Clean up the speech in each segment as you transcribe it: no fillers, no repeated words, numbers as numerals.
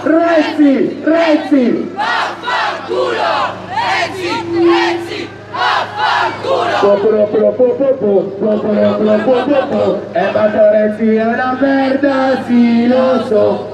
Renzi! Renzi! Vaffanculo! Renzi! Vaffanculo! Matteo Renzi è una merda, sì lo so.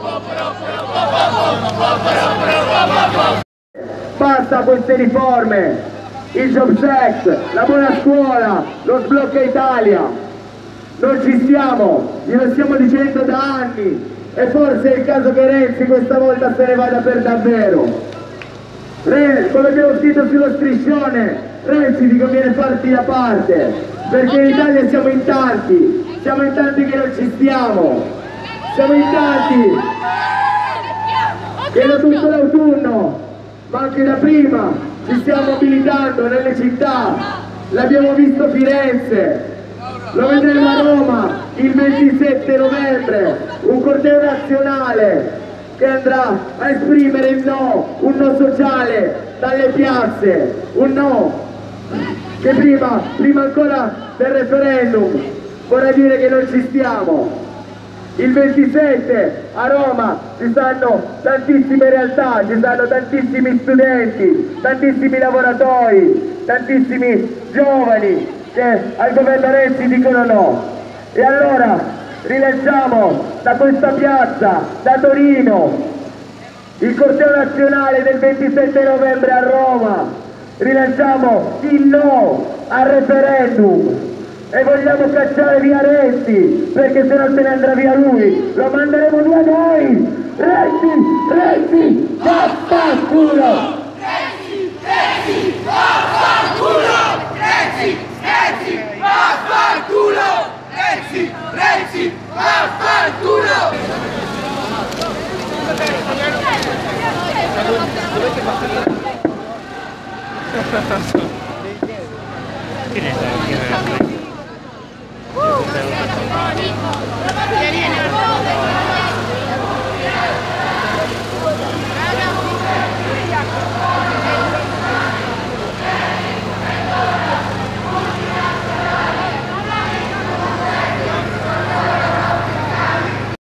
Basta queste riforme, il Jobs Act, la buona scuola, lo sblocca Italia. Non ci stiamo, glielo stiamo dicendo da anni e forse è il caso che Renzi questa volta se ne vada per davvero. Come abbiamo scritto sullo striscione, Renzi ti conviene farti da parte, perché in Italia siamo in tanti che non ci stiamo, siamo in tanti che da tutto l'autunno, ma anche da prima, ci stiamo mobilitando nelle città, l'abbiamo visto a Firenze, lo vedremo a Roma il 27 novembre, un corteo nazionale che andrà a esprimere il no, un no sociale dalle piazze, un no che prima ancora del referendum vorrà dire che non ci stiamo. Il 27 a Roma ci stanno tantissime realtà, ci stanno tantissimi studenti, tantissimi lavoratori, tantissimi giovani che al governo Renzi dicono no. E allora rilanciamo da questa piazza, da Torino, il corteo nazionale del 27 novembre a Roma, rilanciamo il no al referendum e vogliamo cacciare via Renzi, perché se non se ne andrà via lui, lo manderemo via noi! Renzi, vaffanculo! Renzi, vaffanculo! Renzi, vaffanculo! Renzi, vaffanculo! Vieni,